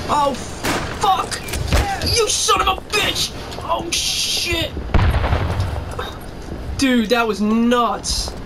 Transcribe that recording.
Oh, fuck! You son of a bitch! Oh, shit! Dude, that was nuts!